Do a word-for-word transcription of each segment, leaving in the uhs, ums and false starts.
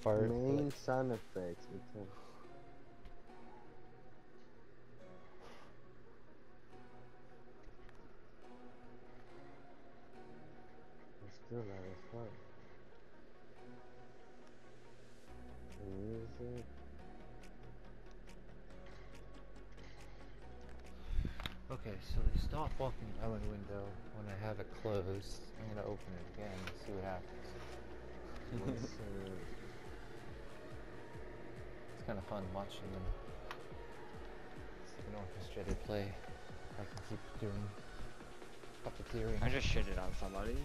fart. Main But... sound effects. It's a... It's still loud as fuck. The music. Okay, so they stop walking by my window when I have it closed. I'm gonna open it again and see what happens. What's, uh... It's kind of fun watching them. It's like an orchestrated play. I can keep doing puppeteering. I just shitted on somebody.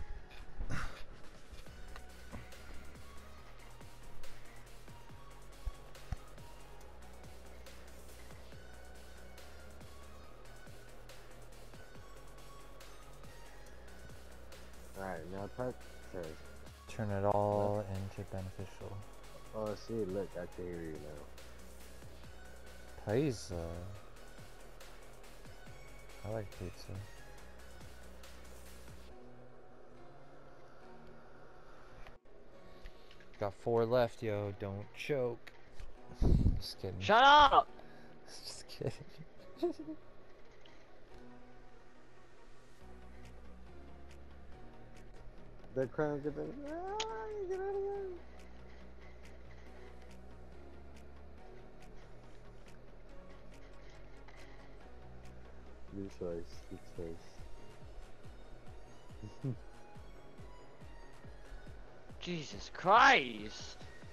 Alright, now press search. Turn it all into beneficial. Oh, see, look, I can hear you now. Pizza. I like pizza. Got four left, yo. Don't choke. Just kidding. Shut up! Just kidding. The crown get the ah, get out of there. Good choice, good choice. Jesus Christ!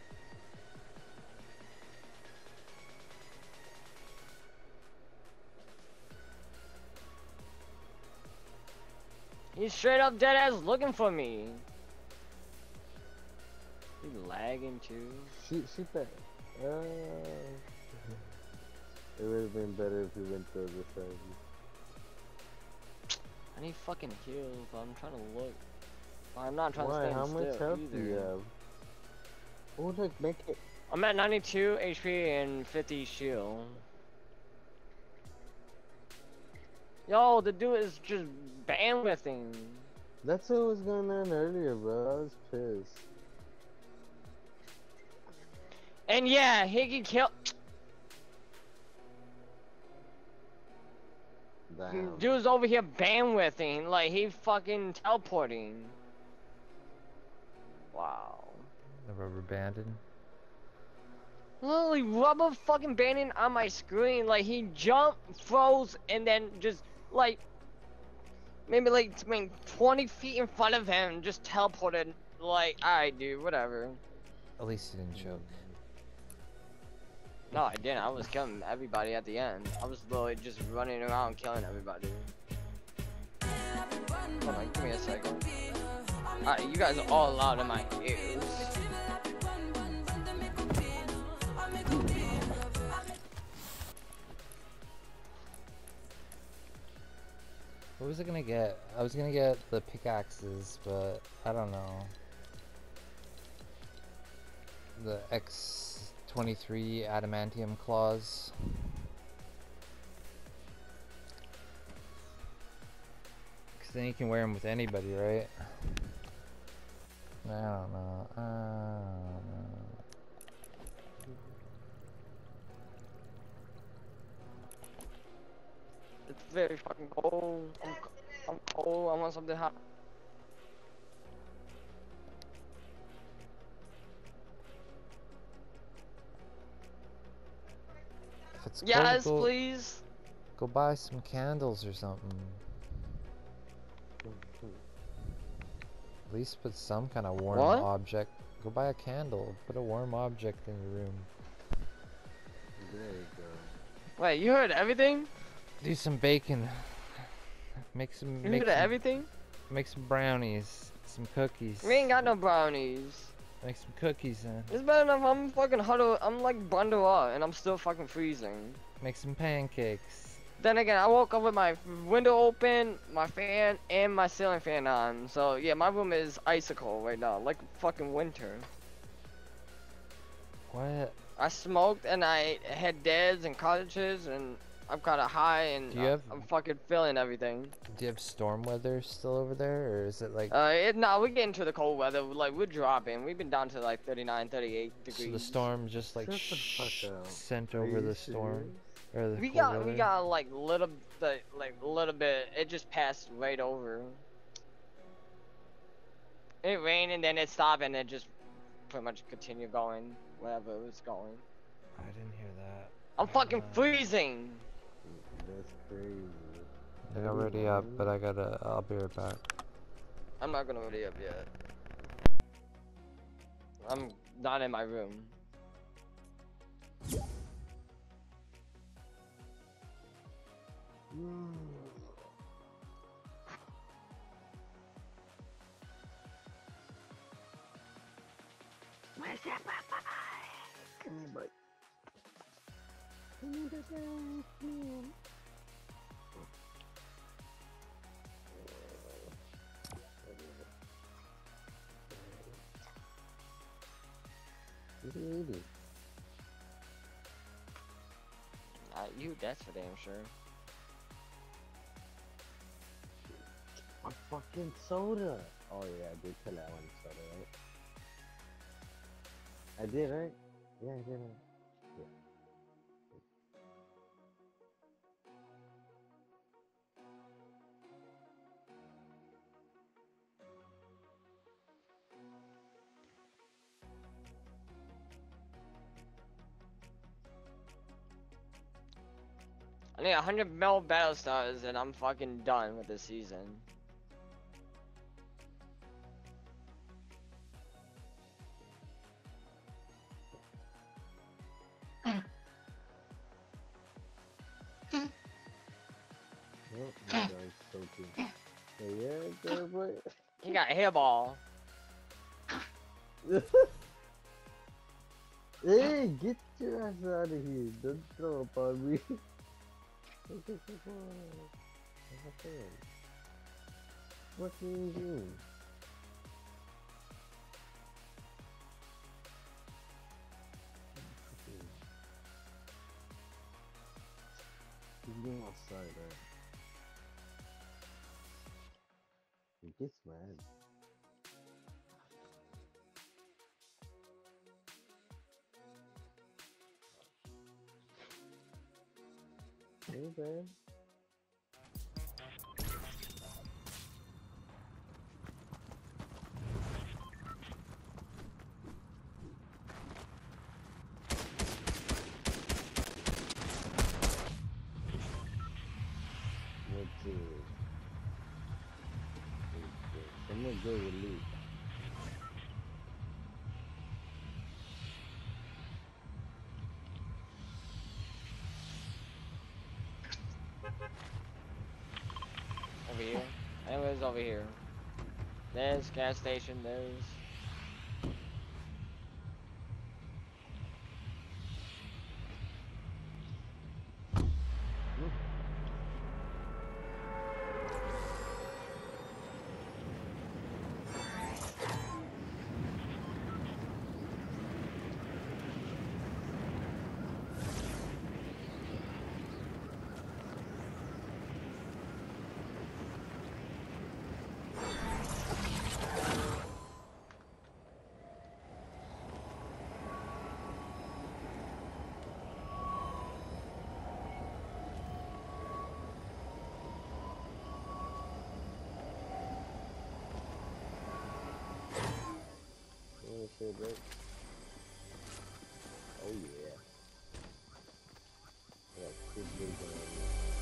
He's straight up dead ass looking for me. He lagging too. Shoot, shoot that. Uh, it would have been better if we went the other side. I need fucking heals. I'm trying to look. I'm not trying Why? to stand How still much health either. do you have? Oh, look, make it. I'm at ninety-two H P and fifty shield. Yo, the dude is just bandwidthing. That's what was going on earlier, bro. I was pissed. And yeah, he can kill. Damn. Dude's over here bandwidthing, like he fucking teleporting. Wow. The rubber banding. Literally rubber fucking banding on my screen, like he jumped, froze, and then just like maybe like I mean, twenty feet in front of him, just teleported. Like, alright, dude, whatever. At least he didn't choke. No, I didn't. I was killing everybody at the end. I was literally just running around killing everybody. Hold on, give me a second. Alright, you guys are all loud in my ears. What was I gonna get? I was gonna get the pickaxes, but I don't know. The X twenty-three adamantium claws. Cause then you can wear them with anybody, right? I don't know. I don't know. It's very fucking cold. I'm, I'm cold. I want something hot. If it's Yes, cold, go, please. go buy some candles or something. At least put some kind of warm What? object. Go buy a candle. Put a warm object in your room. There you go. Wait, you heard everything? Do some bacon. Make some. You make heard some, everything? Make some brownies. Some cookies. We ain't got no brownies. Make some cookies then. It's better enough I'm fucking huddled. I'm like bundled up and I'm still fucking freezing. Make some pancakes. Then again, I woke up with my window open, my fan, and my ceiling fan on. So yeah, my room is icicle right now, like fucking winter. What? I smoked and I had deads and cottages and I'm kind of high and Do you uh, have- I'm fucking feeling everything. Do you have storm weather still over there, or is it like? Uh, it, no, we get into the cold weather. Like we're dropping. We've been down to like thirty-nine, thirty-eight degrees. So the storm just like Shut the fuck sh- up. sent Are over you the storm, serious? or the We cold got weather? we got like little the like little bit. It just passed right over. It rained and then it stopped and it just pretty much continued going wherever it was going. I didn't hear that. I'm fucking Uh, freezing. That's crazy. I got ready up, but I gotta. I'll be right back. I'm not gonna ready up yet. I'm not in my room. Where's that papa? Come here, boy. Come here, papa. Come here. What are you eating? Not you, that's for damn sure. A fucking soda. Oh yeah, I did tell that one soda, right? I did, right? Yeah, I did. Right? Yeah. I need a hundred mil battle stars and I'm fucking done with this season. Oh, my dog's choking. Hey, yeah, good boy. He got a hairball. Hey, get your ass out of here. Don't throw up on me. What are you doing? He's going outside, right? He gets mad. Hey, man. What's it? Someone go with Luke. Over here. Anyways, over here. There's gas station, there's... Oh shit, bro. Oh yeah. I got two big ones.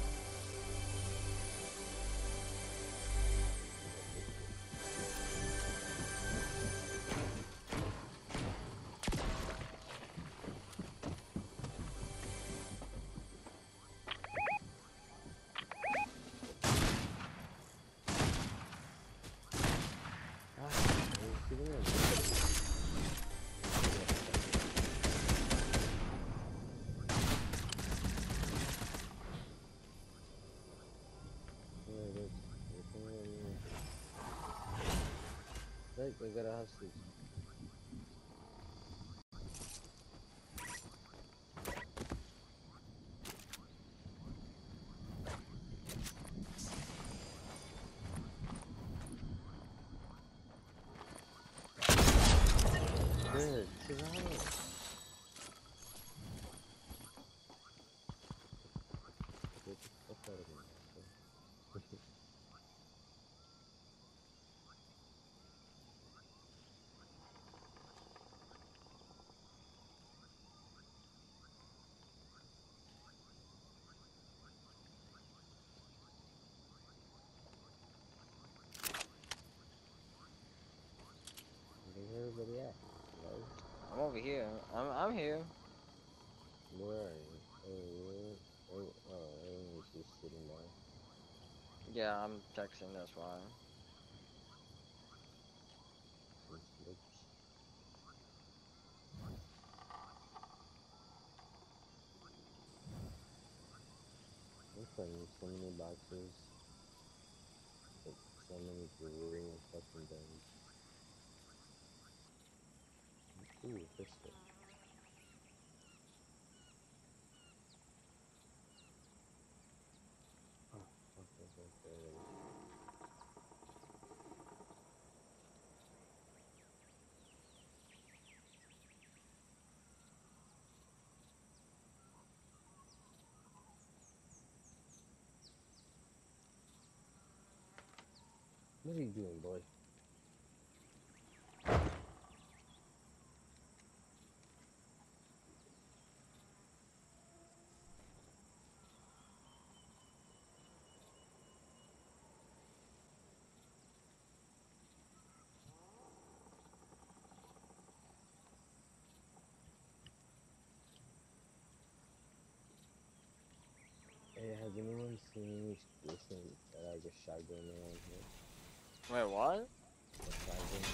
Right, we got a hostage. Get the fuck out of here, man. Where's everybody at? Hello? I'm over here. I'm I'm here. Where are you? Oh, where? Oh, oh, everyone's just sitting down. Yeah, I'm texting. That's why. Some slips. I'm finding so many boxes. Like, so many glowing fucking guns. Ooh, pistol. Oh, fuck, that's right there. What are you doing, boy? Hey, has anyone seen me listen that I just shotgun around here? Wait, what? A shotgun?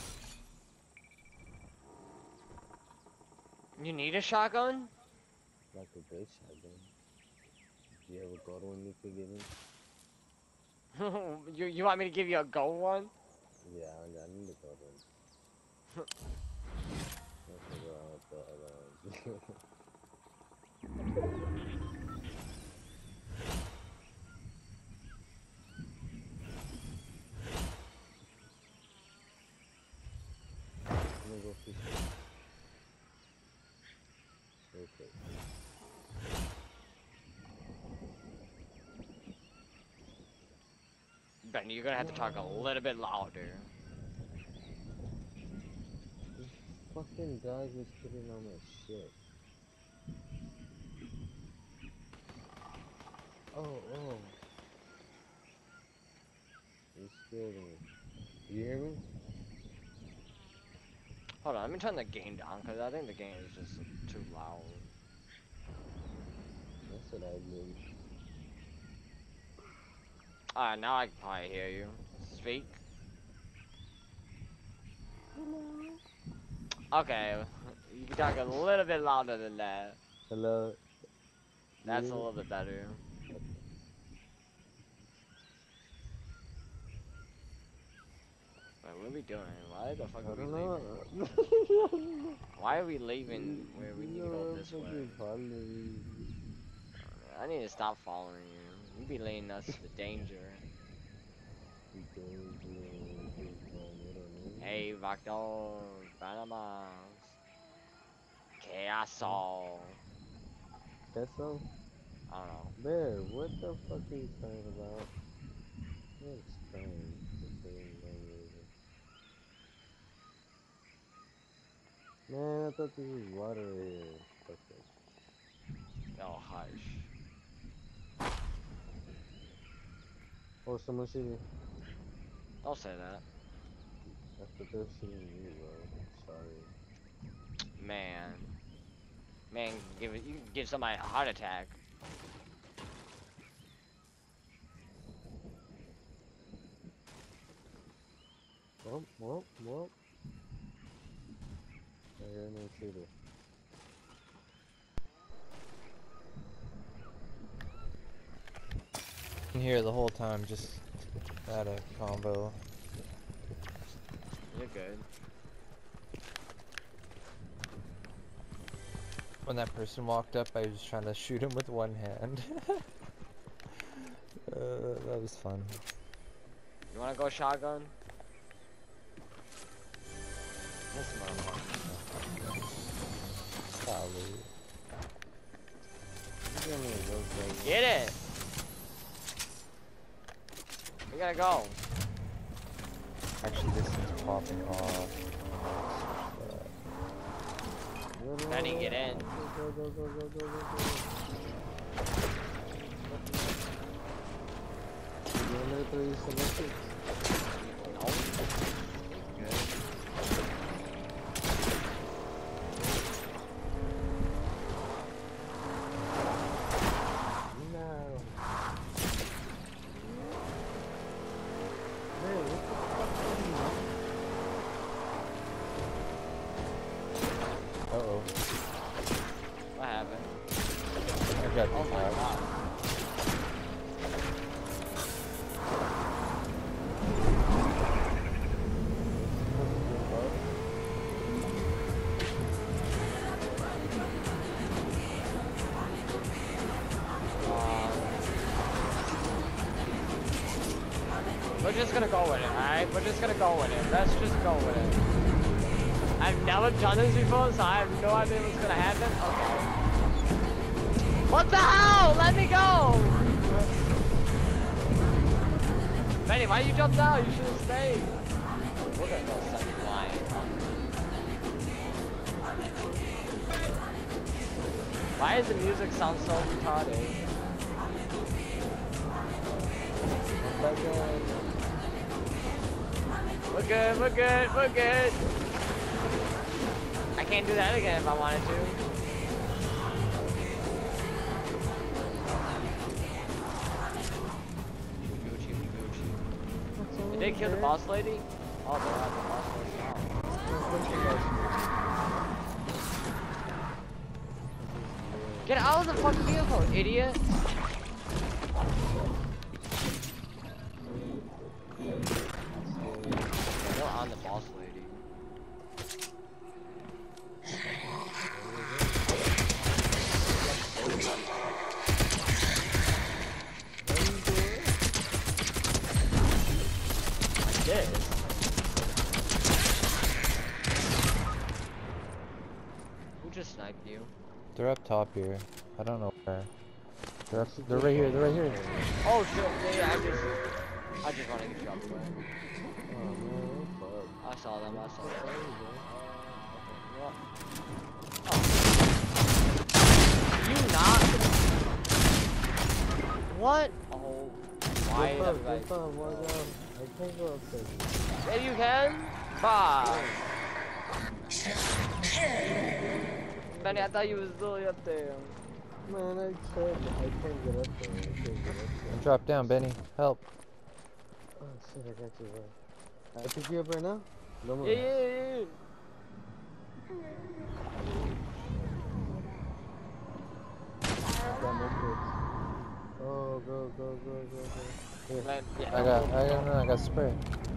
You need a shotgun? Like a good shotgun. Do you have a gold one you could give me? you you want me to give you a gold one? Yeah, I, I need a gold one. Let's go around with the other ones. I'm gonna go fishing. Real quick. Ben, you're gonna have to talk a little bit louder. This fucking dog was sitting on my shit. Oh, oh. You scared me. You hear me? Hold on, let me turn the game down because I think the game is just too loud. That's what I did. Alright, now I can probably hear you. Speak. Okay, you can talk a little bit louder than that. Hello? That's You? a little bit better. Wait, what are we doing? Why the fuck I are we don't leaving? know. Why are we leaving where we need to go this way? Probably. I need to stop following you. You be leading us to danger. Hey, Vactor, Panamas. Que aso. Queso? I don't know. Bear, what the fuck are you talking about? That's crying for no reason. Man, I thought this was water here. Fuck it. Oh, hush. Oh, someone shooting. Don't say that. I thought they were shooting you, bro. Sorry. Man. Man, give it, you can give somebody a heart attack. Well, well, well. I hear no shooter. I'm here the whole time, just had a combo. You're good. When that person walked up, I was trying to shoot him with one hand. uh, that was fun. You wanna go shotgun? This motherfucker. probably. You give me a real second. Get it. We gotta go. Actually, this is popping off. Go, go, Benny, go, get in. Go, go, go, go, go, go, go. You want me to throw you some liquids? No. Good. No. Man, what the fuck are you doing? Uh oh. What happened? I got Oh this my out. god. We're just gonna go with it, alright? We're just gonna go with it. Let's just go with it. I've never done this before, so I have no idea what's gonna happen. Okay. What the hell? Let me go! Benny, why you jumped out? You should have stayed. We're gonna go set flying. Why does the music sound so retarded? We're good, we're good, we're good. I can't do that again if I wanted to. Gucci, Gucci. Did they kill the boss lady? Oh, they have the boss lady. Oh. Get out of the fucking vehicle, idiot! We're on the boss lady. Like this. Who just sniped you? They're up top here. I don't know where. They're up, they're right here. They're right here. Oh shit! Yeah, yeah, I just, I just want to get dropped away. Oh man, fuck. I saw them. I saw them. What? Oh. You not? What? Oh. Why is everybody? I can't go up there. Yeah, you can. Bye. Benny, I thought you was really up there. Man, I can't, I can't get up there. I can't get up there. Drop down, Benny. Help. Oh shit, I got you, bro. I pick you up right now? No more. Yeah, yeah, yeah. I got no kids. Oh, go, go, go, go, go. Here. Man, yeah. I got. I got. No, I got spray.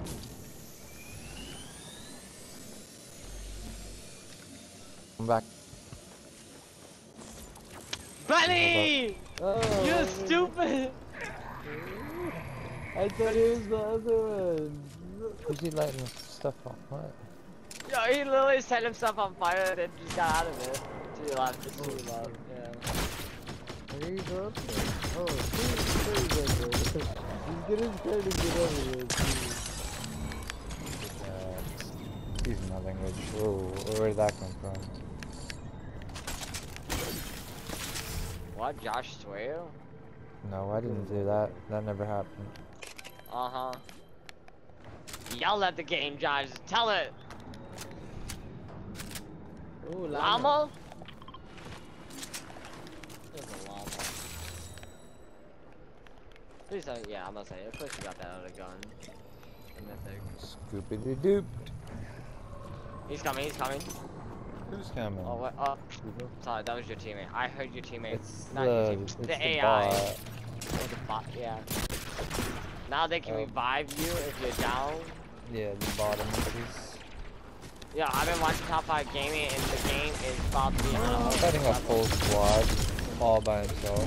I'm back. Benny! Oh, You man. stupid! I thought it was the other one. Who's he lighting stuff on? What? Yo, he literally set himself on fire and then just got out of it. To your left, just to your left, yeah. How do you go up there? Oh, he's crazy right there. He's getting trying to get over here, too. Uh, he's nothing. Whoa, where did that come from? What, Josh swear? No, I didn't do that. That never happened. Uh-huh. Yell at the game, Josh. Tell it. Ooh, llama. Llama? There's a llama. Please don't, yeah, I'm gonna say, of course you got that other gun. And that thing. Scoopity doop. He's coming, he's coming. Who's coming? Oh, what? Oh, sorry, that was your teammate. I heard your teammate. It's Not the, your teammate. it's The, the A I. bot. Or the bot, yeah. Now they can Oh. revive you if you're down. Yeah, the bottom of these. Yeah, I've been watching Top five Gaming and the game is about to be on a whole Fighting a level. full squad, all by himself.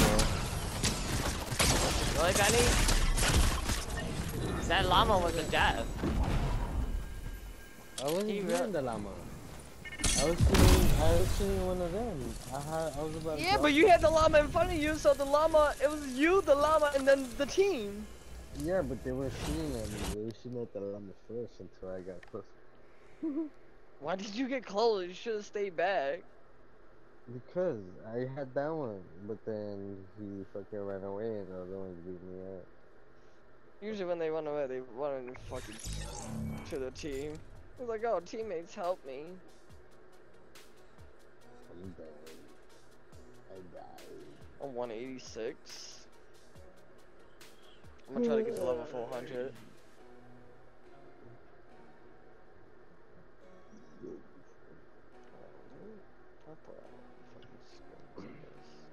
Really, Benny? That llama was a death. I wasn't He hearing really- the llama. I was seeing I seen one of them. I had, I was about to Yeah, drop but you it. had the llama in front of you, so the llama, it was you, the llama, and then the team. Yeah, but they were shooting at me. They were shooting at the llama first until I got close. Why did you get close? You should have stayed back. Because I had that one, but then he fucking ran away and the other ones beat me up. Usually when they run away, they run in fucking to the team. It's like, oh, teammates, help me. I'm dead. I died. I'm one eighty-six. I'm gonna try to get to level four hundred. I'll put out fucking skins in this.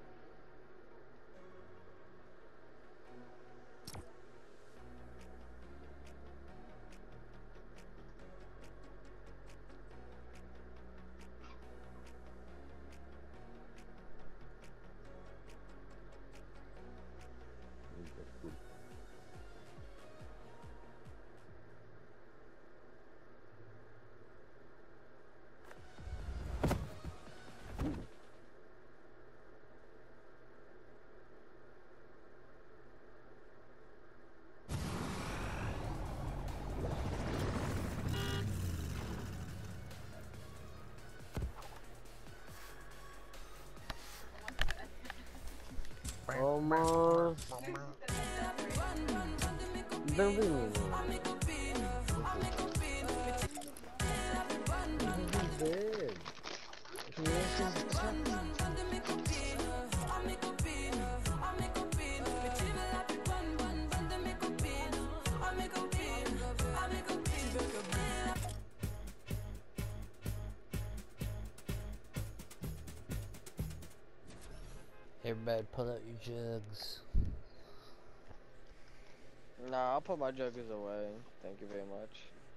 Almost. Don't be mean. He's dead. He Everybody pull out your jugs. Nah, I'll put my juggers away. Thank you very much.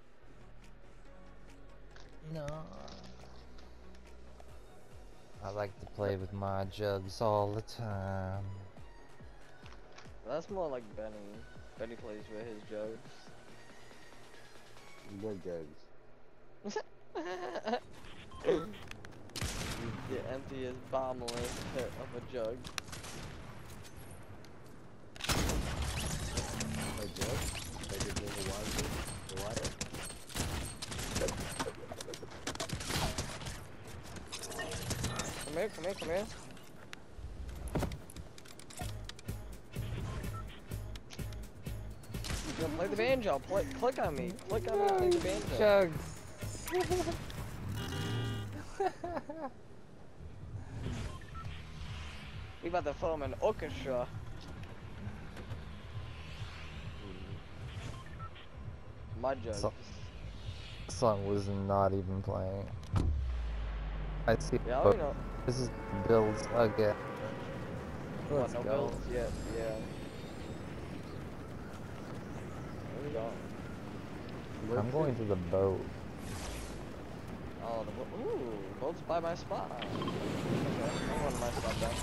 No. I like to play with my jugs all the time. That's more like Benny. Benny plays with his jugs. What jugs? The emptiest, bottomless pit of a jug. A jug? Like it's in the water? The water? Come here, come here, come here. Yo, play the banjo. Play, click on me. Click on me and play the banjo. Jugs. We about to form an orchestra. My jugs. So- Song was not even playing. I see. Yeah, but we know. this is builds again. What, Let's no go. builds yet? Yeah. Where we go? I'm going to the boat. Oh, the bo ooh, boat's by my spot. Okay, I'm going to my spot then.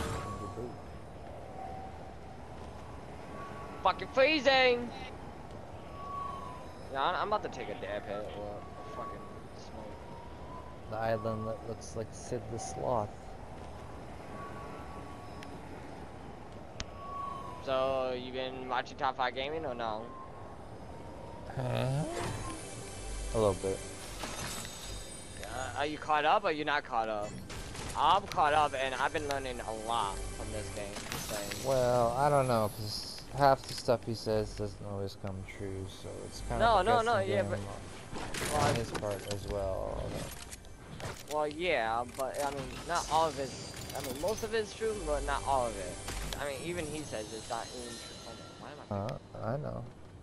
Fucking freezing! Yeah, I'm I'm about to take a dab hit or a fucking smoke. The island that looks like Sid the Sloth. So, you been watching Top five Gaming or no? Huh? A little bit. Uh, are you caught up or you not caught up? I'm caught up and I've been learning a lot from this game. Just saying. Well, I don't know, cause half the stuff he says doesn't always come true, so it's kind No, of a no, no, guessing yeah, game but- on- on his part as well. Well, yeah, but I mean, not all of it. I mean, most of it's true, but not all of it. I mean, even he says it's not even true. Why am I? Uh, I know.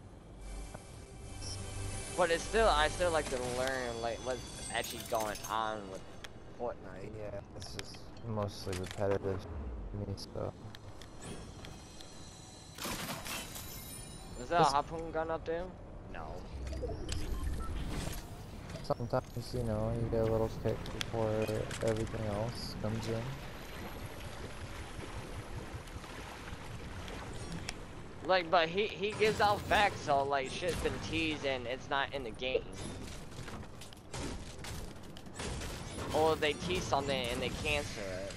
But it's still, I still like to learn like what's actually going on with Fortnite. Yeah, it's just mostly repetitive to me, so. Is there This- a harpoon gun up there? No. Sometimes, you know, you get a little kick before everything else comes in. Like, but he he gives out facts, so like shit's been teased and it's not in the game. or they teach something and they cancel it.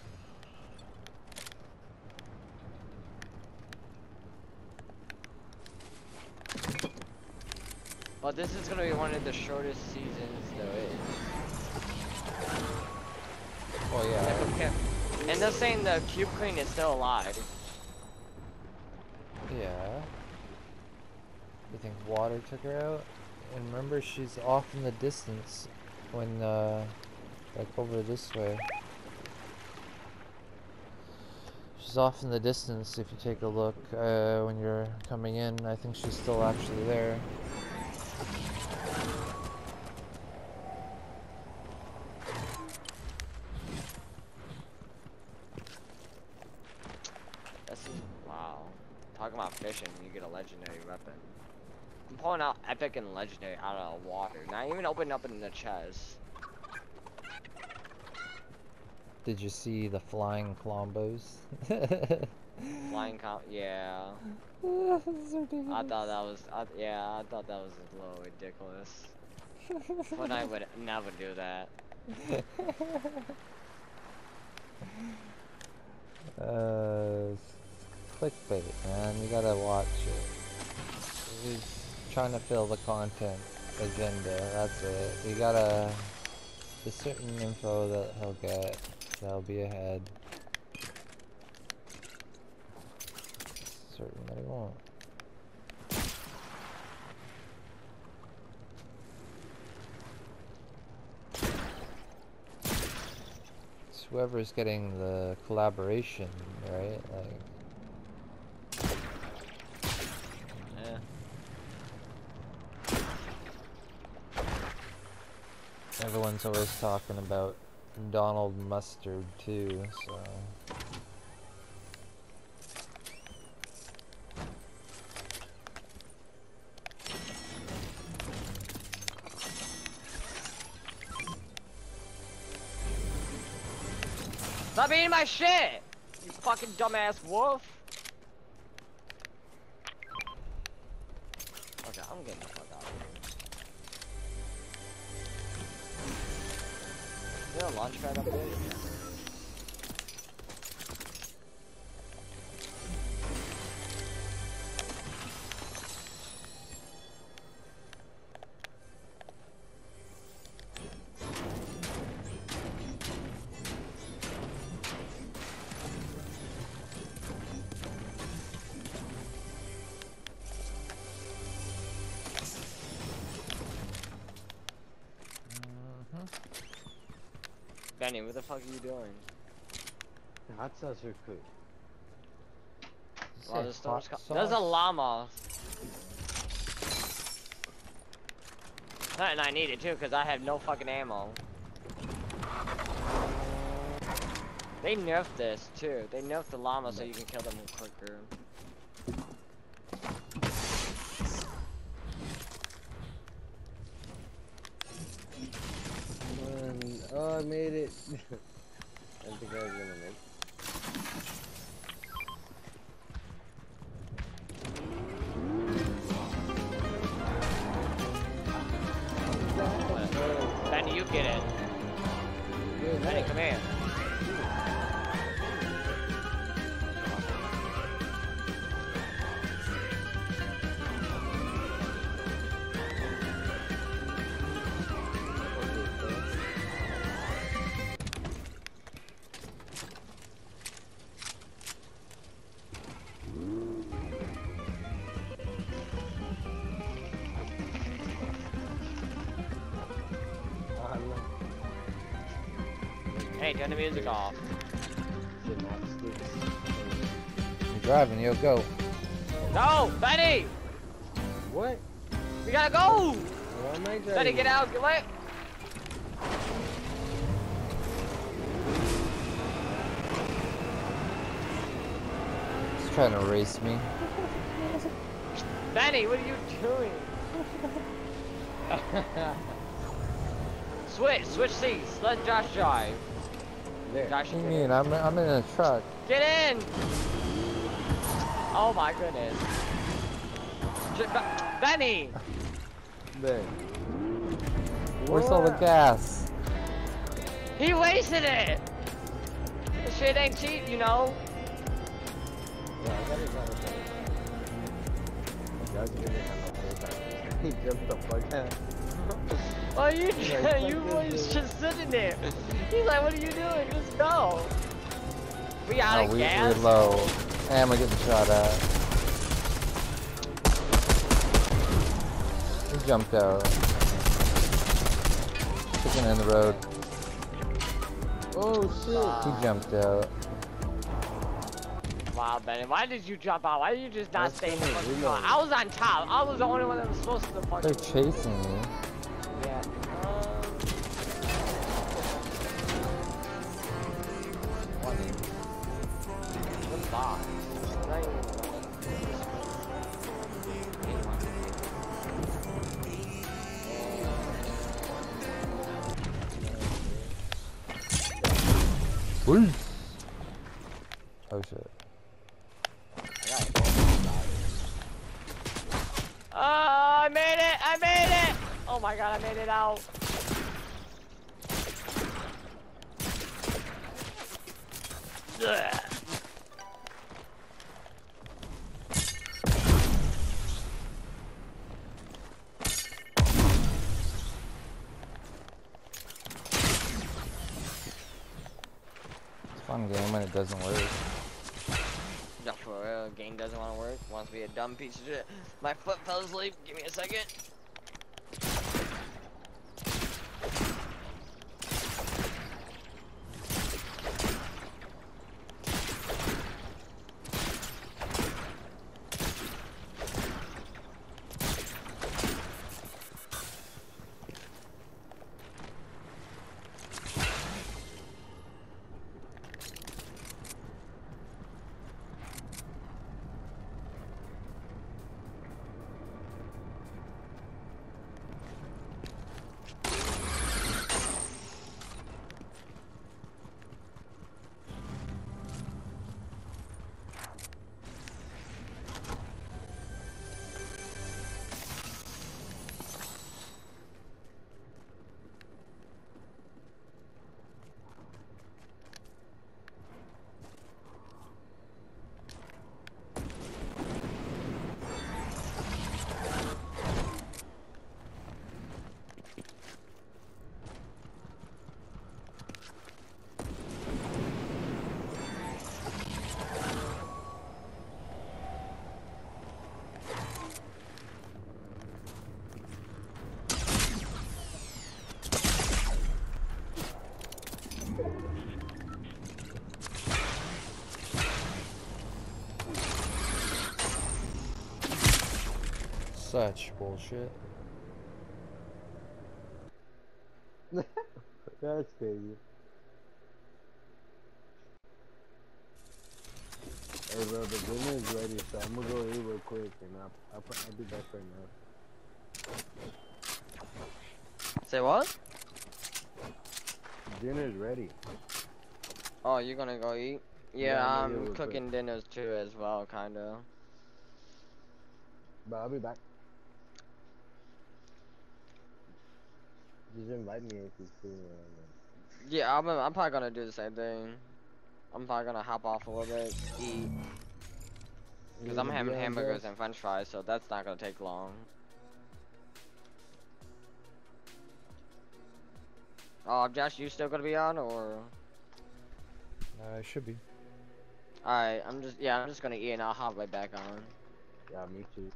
But this is gonna be one of the shortest seasons there is. Oh yeah. Okay. And they're saying the Cube Queen is still alive. Yeah. You think water took her out? And remember, she's off in the distance when, uh, like over this way. She's off in the distance if you take a look, uh, when you're coming in. I think she's still actually there. That's, wow. Talking about fishing, you get a legendary weapon. I'm pulling out epic and legendary out of the water. Not even opening up in the chest. Did you see the flying Clombos? Flying com- yeah. This is ridiculous. I thought that was, I, yeah, I thought that was a little ridiculous. But I would never do that. uh, clickbait, man. You gotta watch it. He's trying to fill the content agenda. That's it. You gotta. There's certain info that he'll get that'll be ahead. Certain that he won't. It's whoever's getting the collaboration, right? Like. Yeah. Everyone's always talking about Donald Mustard too, so. Stop eating my shit! You fucking dumbass wolf! Okay, I'm getting the fuck out of here. Is there a launch pad up there? Benny, what the fuck are you doing? Hatsuzuku. Well, the storm's hot co- There's a sauce? llama. And I need it too, because I have no fucking ammo. They nerfed this too. They nerfed the llama so you can kill them quicker. Um, oh, I made it. I think I was gonna make. Benny, you get it. Good, Benny, come here. Hey, turn the music off. Gymnastics. You're driving, yo, go. No, Benny! What? We gotta go! Why am I driving? Benny, get out, get lit! He's trying to race me. Benny, what are you doing? Switch, switch seats. Let Josh drive. There. Josh, What do you mean? I'm, I'm in a truck. get in! Oh my goodness. J Be- Benny! There. Where's all the gas? He wasted it! This shit ain't cheap, you know? Yeah, I got it kind of thing. That's good enough. He jumped the fuck out. Oh, you like, you fuck was this just sitting there. He's like, what are you doing? Just go. We out Oh, of we, gas. we're low. And we're getting shot at. He jumped out. Chicken in the road. Oh shit! He jumped out. Wow, Benny, why did you jump out? Why did you just not That's stay in the funny, fucking reload. car? I was on top. I was the only one that was supposed to fucking. They're chasing me. Yeah. Um, What box? Not even Wolf. Oh shit. Oh, I made it! I made it! Oh my god, I made it out. Ugh. It's a fun game when it doesn't work. No, for real, game doesn't want to work. Wants to be a dumb piece of shit. My foot fell asleep. Give me a second. Such bullshit. That's crazy. Hey bro, the dinner is ready, so I'm gonna go eat real quick, and I'll, I'll, I'll be back right now. Say what? Dinner is ready. Oh, you're gonna go eat? Yeah, Yeah, I'm gonna I'm eat real cooking dinners too as well, kinda. But I'll be back. Just invite me if you see me around there. Yeah, I'm, I'm probably gonna do the same thing. I'm probably gonna hop off a little bit, eat. Because I'm having hamburgers and french fries, so that's not gonna take long. Oh, Josh, you still gonna be on, or? Uh, it should be. Alright, I'm just, yeah, I'm just gonna eat and I'll hop right back on. Yeah, me too.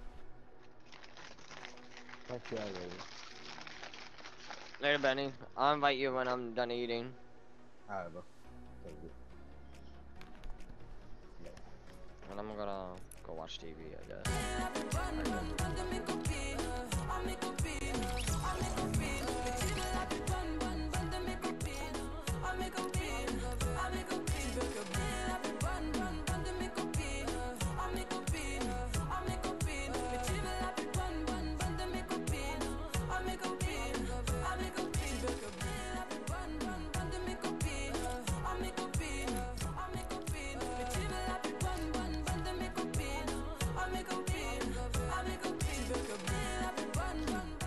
Fuck yeah, baby. Later, Benny. I'll invite you when I'm done eating. Alright, bro. Thank you. And I'm gonna go watch T V, I guess.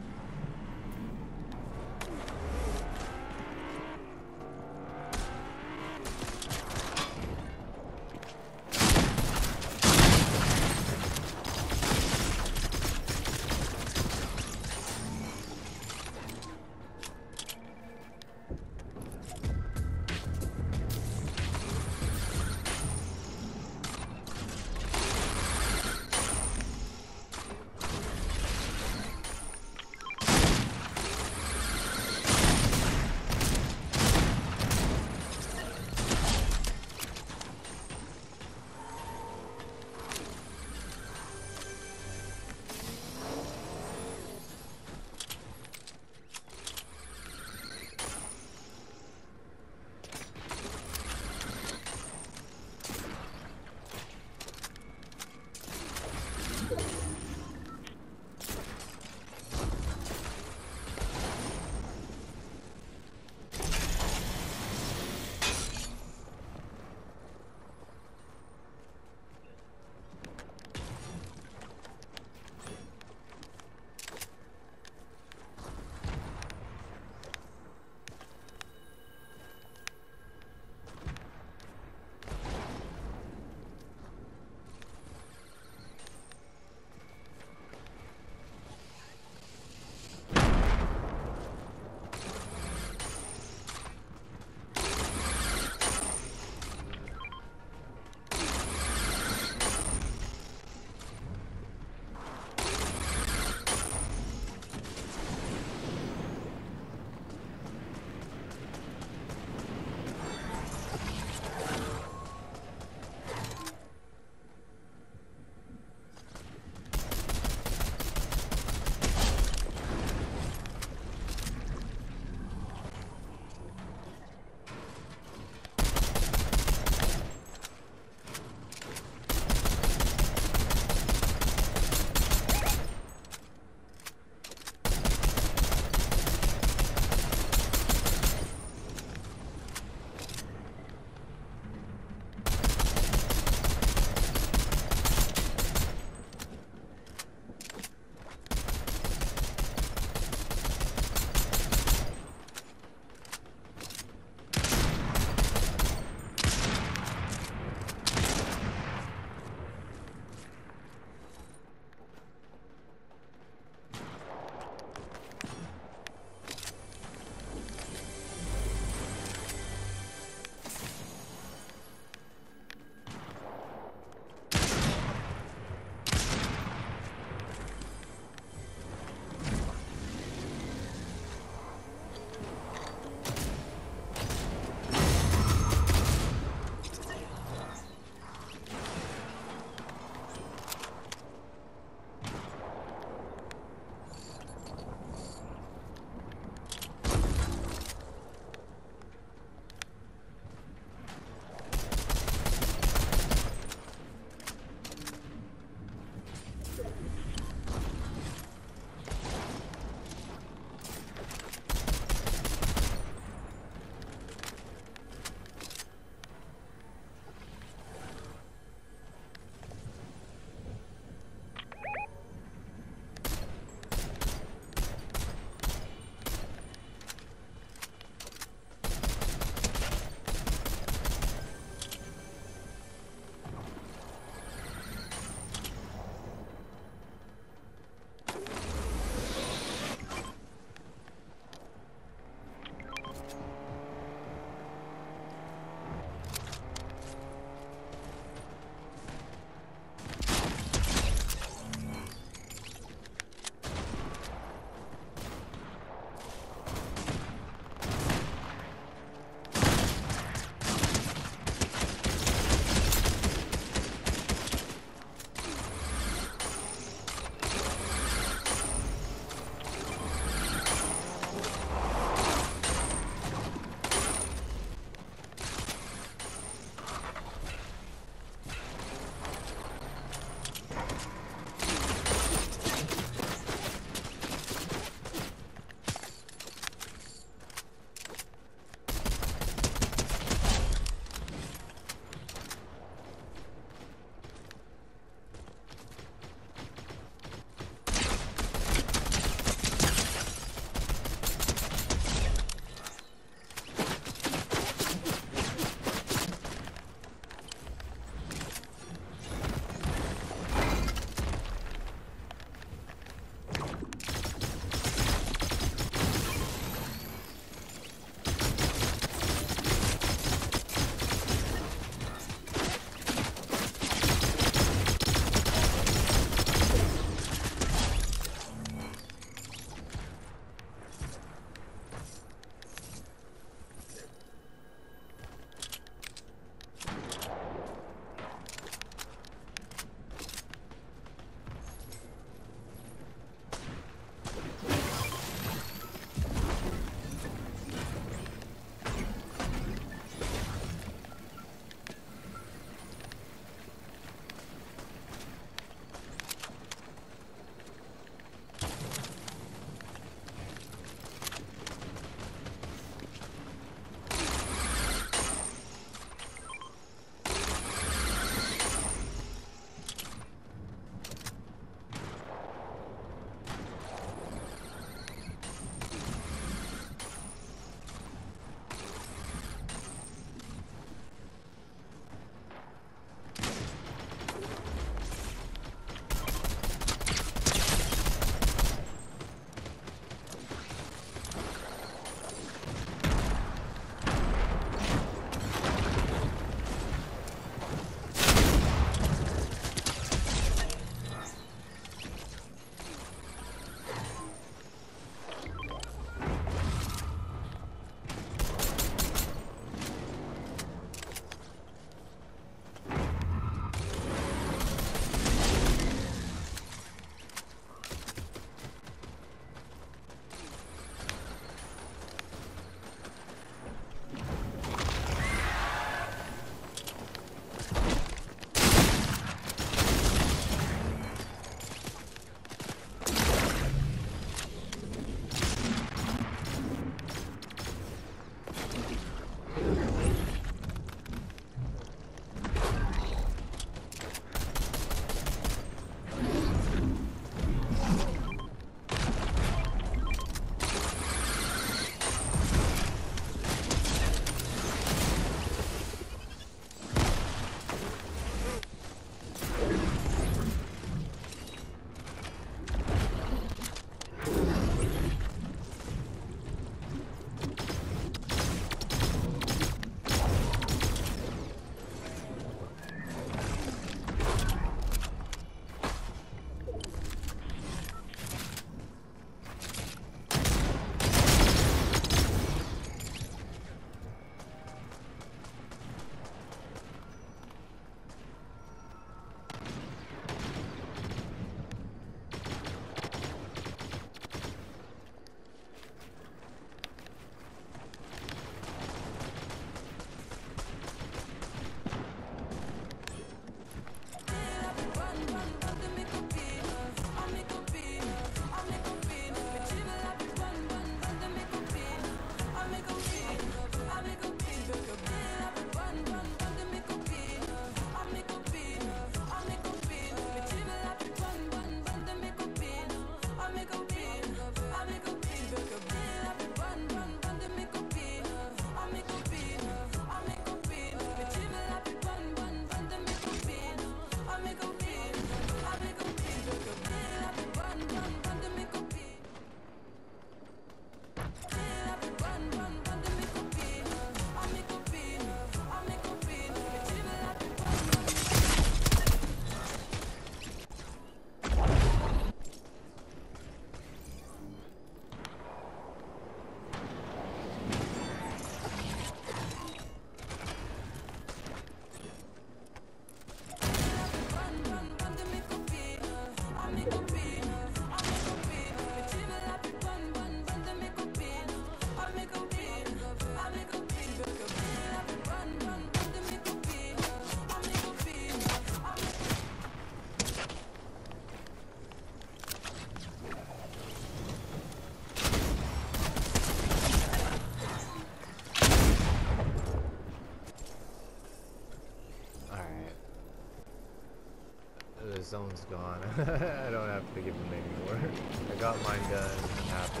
one's gone. I don't have to give them anymore. I got mine done. I'm happy.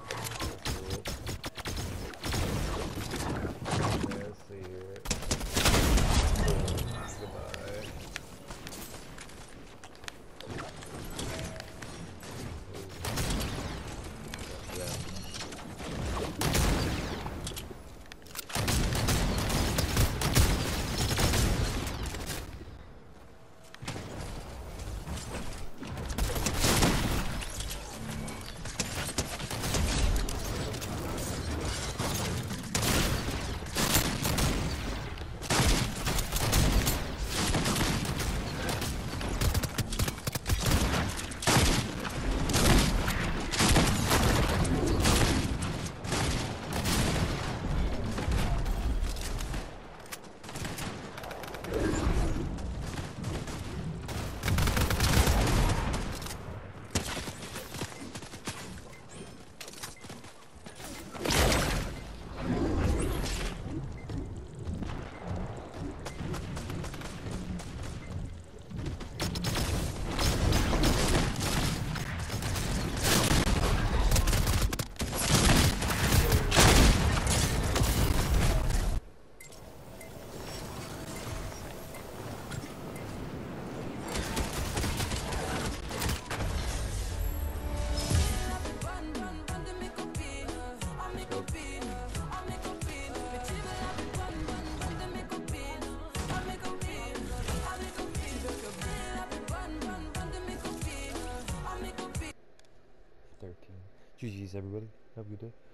Let's see here. Goodbye. thirteen. G G's everybody. Have a good day.